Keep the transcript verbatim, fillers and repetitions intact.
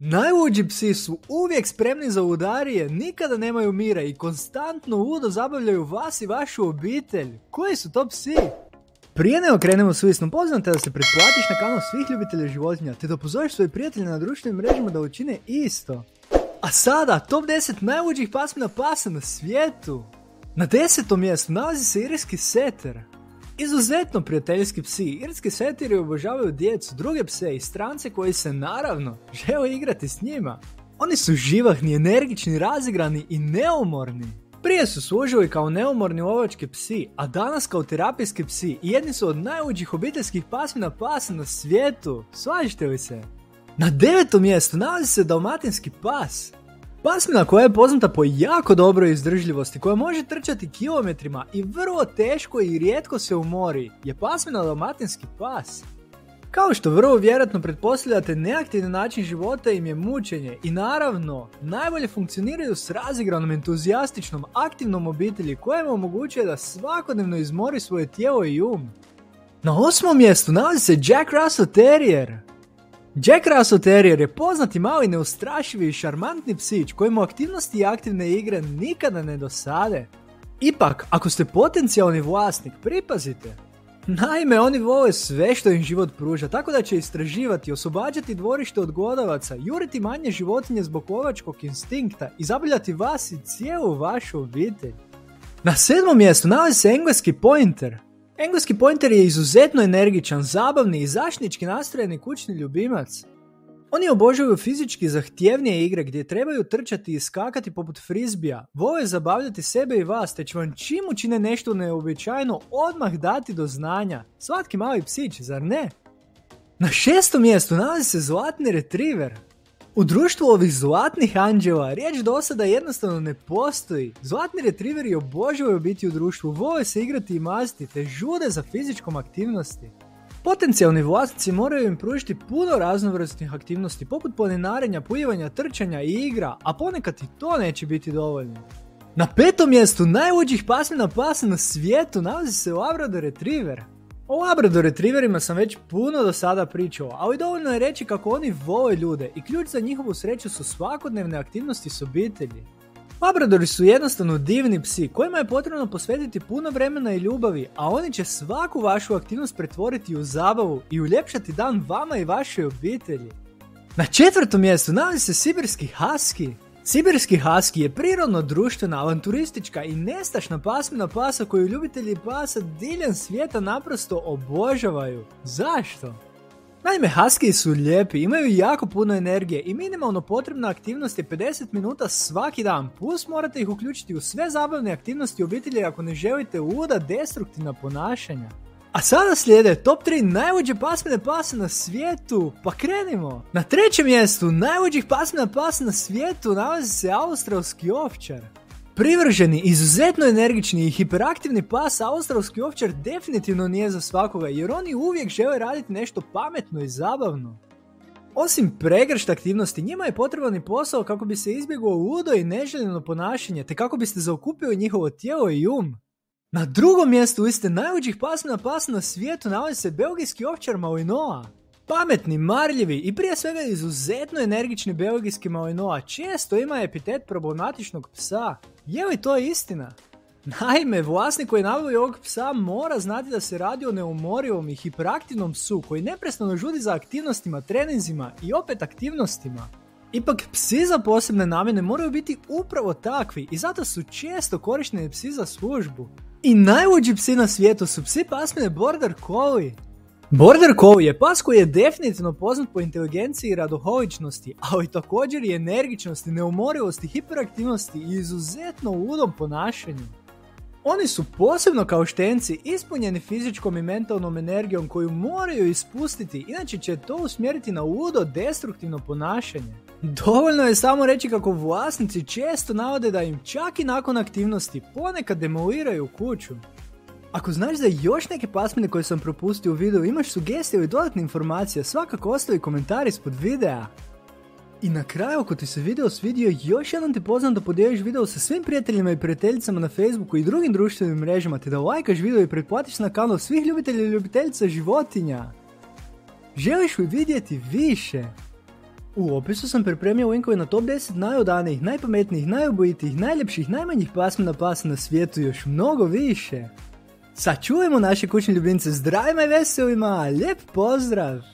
Najluđi psi su uvijek spremni za udarije, nikada nemaju mira i konstantno ludo zabavljaju vas i vašu obitelj. Koji su to psi? Prije nego krenemo s listom, pozivam te da se pretplatiš na kanal svih ljubitelja životinja, te da upozoriš svoje prijatelje na društvenim mrežama da učine isto. A sada, top deset najluđih pasmina pasa na svijetu. Na desetom mjestu nalazi se irski setter. Izuzetno prijateljski psi, irski seteri obožavaju djecu, druge pse i strance koji se naravno žele igrati s njima. Oni su živahni, energični, razigrani i neumorni. Prije su služili kao neumorni lovački psi, a danas kao terapijski psi i jedni su od najluđih obiteljskih pasmina pasa na svijetu. Slažete li se? Na devetom mjestu nalazi se dalmatinski pas. Pasmina koja je poznata po jako dobroj izdržljivosti, koja može trčati kilometrima i vrlo teško i rijetko se umori, je pasmina dalmatinski pas. Kao što vrlo vjerojatno pretpostavljate, neaktivni način života im je mučenje i naravno, najbolje funkcioniraju s razigranom, entuzijastičnom, aktivnom obitelji koja im omogućuje da svakodnevno izmori svoje tijelo i um. Na osmom mjestu nalazi se Jack Russell Terrier. Jack Russell Terrier je poznati mali, neustrašivi i šarmantni psić kojemu aktivnosti i aktivne igre nikada ne dosade. Ipak, ako ste potencijalni vlasnik, pripazite. Naime, oni vole sve što im život pruža, tako da će istraživati, oslobađati dvorište od glodavaca, juriti manje životinje zbog lovačkog instinkta i zabavljati vas i cijelu vašu obitelj. Na sedmom mjestu nalazi se engleski pointer. Engleski pointer je izuzetno energičan, zabavni i zaštitnički nastrojeni kućni ljubimac. Oni obožavaju fizički zahtjevnije igre gdje trebaju trčati i skakati poput frizbija, vole zabavljati sebe i vas, te će vam čim učine nešto neuobičajeno odmah dati do znanja. Slatki mali psić, zar ne? Na šestom mjestu nalazi se zlatni retriver. U društvu ovih zlatnih anđela riječ do sada jednostavno ne postoji. Zlatni retriveri obožavaju biti u društvu, vole se igrati i maziti te žude za fizičkom aktivnosti. Potencijalni vlasnici moraju im pružiti puno raznovrsnih aktivnosti poput planinarenja, plivanja, trčanja i igra, a ponekad i to neće biti dovoljno. Na petom mjestu najluđih pasmina pasa na svijetu nalazi se Labrador retriver. O Labrador retriverima sam već puno do sada pričao, ali dovoljno je reći kako oni vole ljude i ključ za njihovu sreću su svakodnevne aktivnosti s obitelji. Labradori su jednostavno divni psi kojima je potrebno posvetiti puno vremena i ljubavi, a oni će svaku vašu aktivnost pretvoriti u zabavu i uljepšati dan vama i vašoj obitelji. Na četvrtom mjestu nalazi se sibirski husky. Sibirski husky je prirodno društvena, avanturistička i nestašna pasmina pasa koju ljubitelji pasa diljem svijeta naprosto obožavaju. Zašto? Naime, husky su lijepi, imaju jako puno energije i minimalno potrebna aktivnost je pedeset minuta svaki dan, plus morate ih uključiti u sve zabavne aktivnosti obitelji ako ne želite luda destruktivna ponašanja. A sada slijede top tri najluđe pasmine pasa na svijetu, pa krenimo! Na trećem mjestu najluđih pasmina pasa na svijetu nalazi se australski ovčar. Privrženi, izuzetno energični i hiperaktivni pas australski ovčar definitivno nije za svakoga jer oni uvijek žele raditi nešto pametno i zabavno. Osim pregršt aktivnosti, njima je potreban i posao kako bi se izbjeglo ludo i neželjeno ponašanje te kako biste zaokupili njihovo tijelo i um. Na drugom mjestu liste najluđih pasmina pasa na svijetu nalazi se belgijski ovčar Malinois. Pametni, marljivi i prije svega izuzetno energični belgijski Malinois često ima epitet problematičnog psa. Je li to istina? Naime, vlasnik koji nabavlja ovog psa mora znati da se radi o neumorivom i hiperaktivnom psu koji neprestano žudi za aktivnostima, treninzima i opet aktivnostima. Ipak, psi za posebne namjene moraju biti upravo takvi i zato su često korišteni psi za službu. I najluđi psi na svijetu su psi pasmine Border Collie. Border Collie je pas koji je definitivno poznat po inteligenciji i radoholičnosti, ali također i energičnosti, neumorivosti, hiperaktivnosti i izuzetno ludom ponašanju. Oni su posebno kao štenci ispunjeni fizičkom i mentalnom energijom koju moraju ispustiti, inače će to usmjeriti na ludo destruktivno ponašanje. Dovoljno je samo reći kako vlasnici često navode da im čak i nakon aktivnosti ponekad demoliraju kuću. Ako znaš za još neke pasmine koje sam propustio u videu, imaš sugestije ili dodatne informacije, svakako ostavi komentar ispod videa. I na kraju, ako ti se video svidio, još jednom te pozivam da podijeliš video sa svim prijateljima i prijateljicama na Facebooku i drugim društvenim mrežama, te da lajkaš video i pretplatiš na kanal svih ljubitelja i ljubiteljica životinja. Želiš li vidjeti više? U opisu sam pripremio linkove na top deset najodanijih, najpametnijih, najobojitijih, najljepših, najmanjih pasmina pasa na svijetu i još mnogo više. Sačuvajmo naše kućne ljubimce zdravima i veselima, lijep pozdrav!